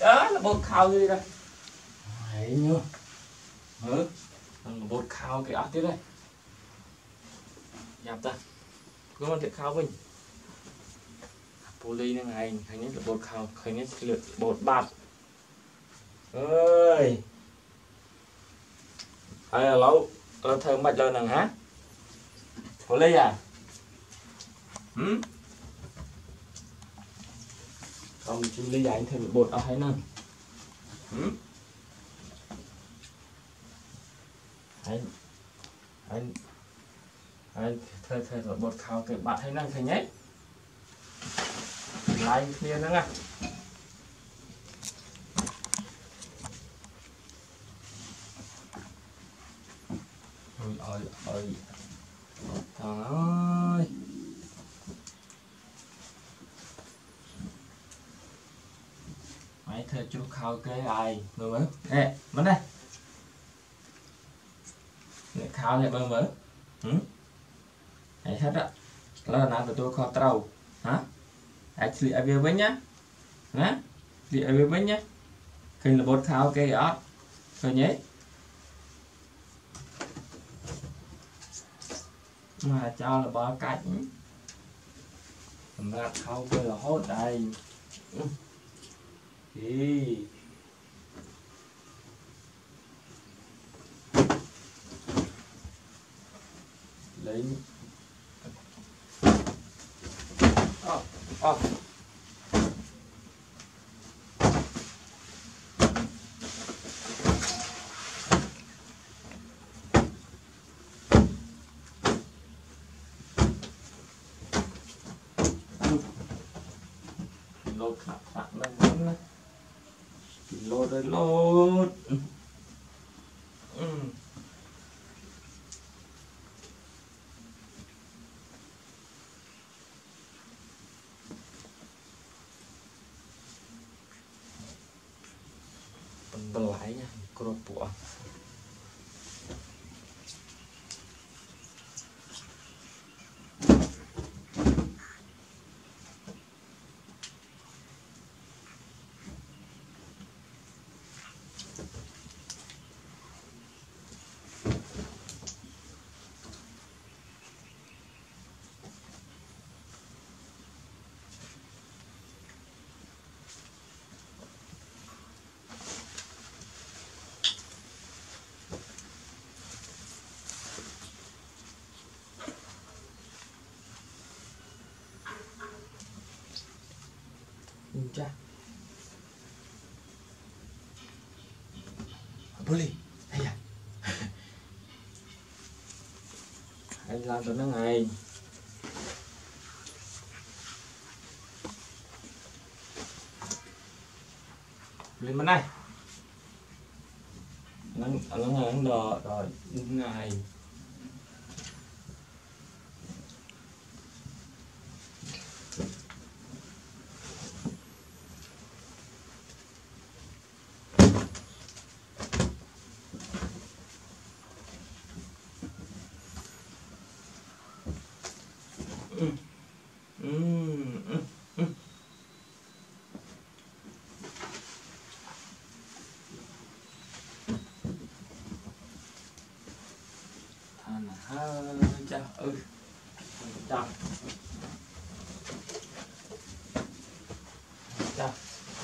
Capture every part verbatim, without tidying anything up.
đó là bột khao gì đây đấy nhá ừ bột khao cái áo tiếp đây nhập ra cứ con thiệt khao mình poly này này khánh nhất là bột khao khánh nhất lượt bột bạt ơi hay là lâu thơm mạch lên nè hả poly à ừ còn chú ly anh thêm bột ở hay nè ừ anh anh anh thôi thôi rồi bột khao cái bạn hay năng thành nhé lại kia nữa nè ôi ôi ôi trời ơi mày thôi chú khao cái ai rồi mới nè mất đây nè khao này bơ mới ừ hãy hết á là nào tụi tôi kho trâu hả hãy xử lý ở bên nhá hả xử lý ở bên nhá khi là bột khao cái đó thôi nhé mà cho là bỏ cách làm ra khao cái là hốt đây đi lấy oh, oh. Lột khạc khạc đang vẫn đấy lột rồi lột ừ. Belai nha kerupuk cha boleh ayah anh làm cho nó ngày lên bên này nó nó ngày nó đò rồi ngày ừ. Ừ. Ừ. Ừ. Thằng hơi cha ừ cha cha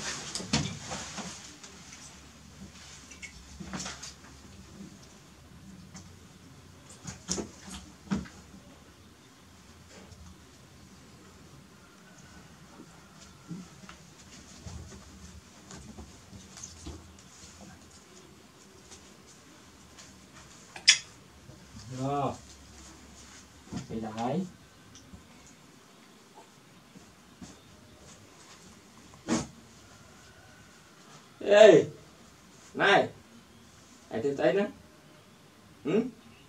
rồi thì đấy ê này hãy tiếp tới nữa ừ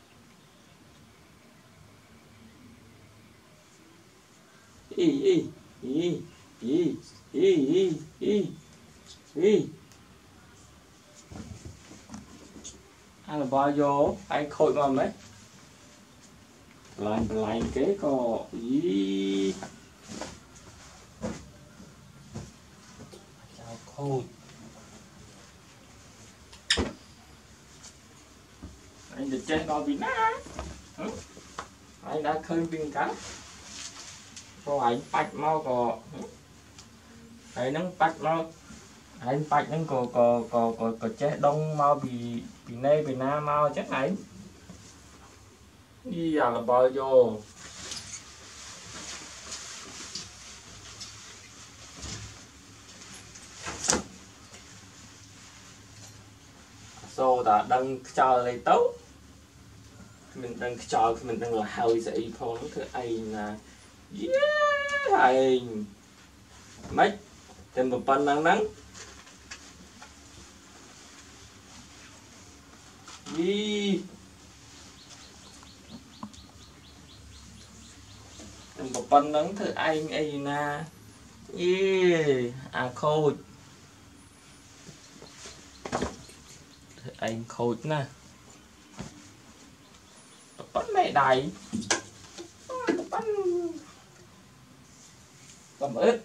y y y y y y y y hay là bao vô anh khôi ngon đấy lại lại cái co ý chào khôi để chết bao vì ná anh đã khơi viên cá rồi anh bạch mau có anh nâng bạch mau anh bạch nâng có có có có có chết đông mau bị bị nê bị na mau chết này đi à là bao vô so ta đang cho lấy tấu mình đang cho mình đang là hơi dậy phong thứ anh là yeah anh mấy thêm một phần nắng nắng đi thêm một phần nắng thứ anh ấy na yeah à khôi anh khôi nè bắn mẹ đầy bắn cầm ít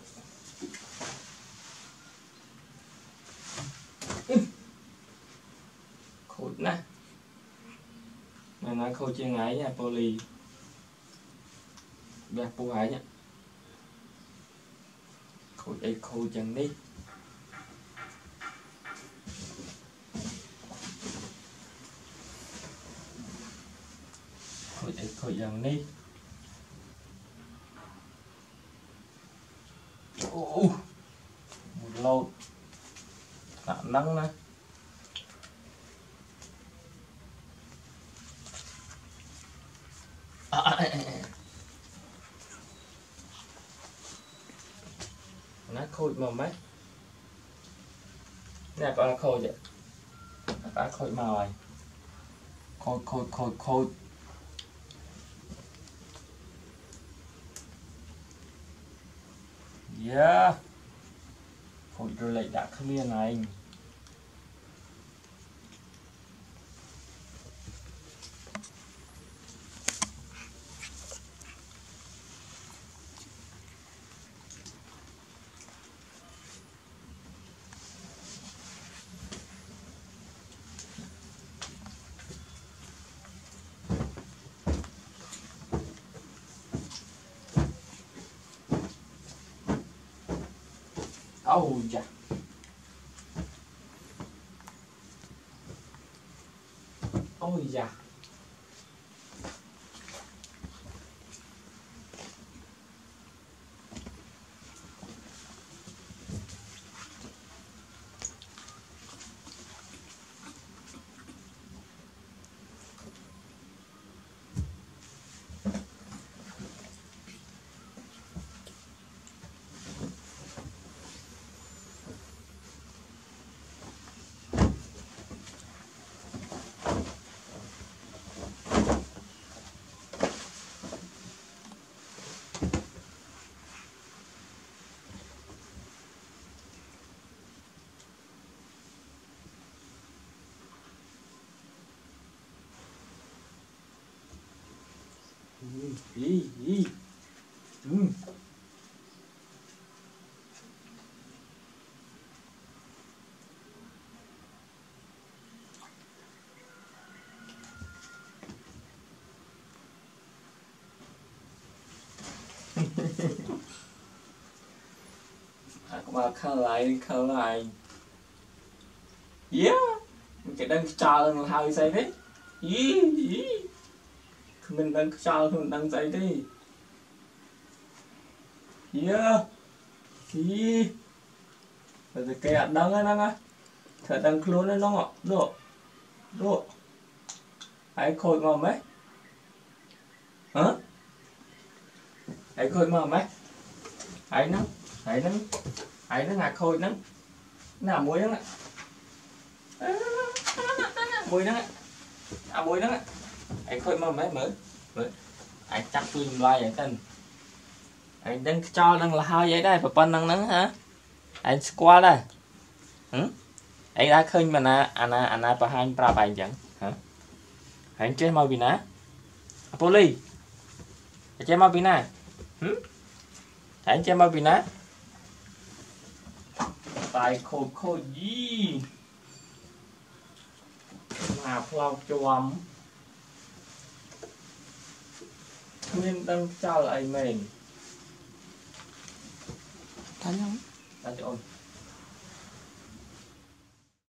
khôi nè này nói khôi chưa ngái nha poly bạc bu hải nhá khôi đây khôi chẳng đi khôi đây khôi chẳng đi ô một lâu tạm nắng nè nó khôi màu mấy nè con khôi vậy nó khôi màu này khôi khôi khôi khôi yeah khôi rồi lại đã clear này ôi da ôi da ý ý ừ. à, mà khơi lại khơi lại yeah cái đang chờ là hơi say đấy ý ý mình đang cho mình đang dậy đi yeah ý rồi cái ăn đắng á đắng á thật đang luôn đấy nó ngọt độ độ hãy khôi ngon mấy hả hãy khôi ngon mấy hãy nó hãy nó hãy nó ngạc khôi nó nào muối đó muối đó à muối đó anh khôi mà mấy mới mới anh chắc phim like vậy tên anh đang cho đang là hai vậy đây và con đang nắng hả anh qua đây ừ? Anh đã khơi mà na anh anh anh bà hai ba bài chẳng hả anh chơi mau bị ná Apoli anh chơi mau bị ná ừ? Anh chơi mau bị ná tài khôi khôi gì mà phao cho ấm Nguyên đăng cho lại mình. Tanya. Ta cho ôn.